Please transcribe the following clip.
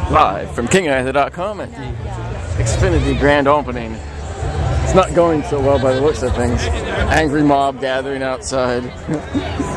Live from KingArthur.com at the Xfinity grand opening. It's not going so well by the looks of things. Angry mob gathering outside.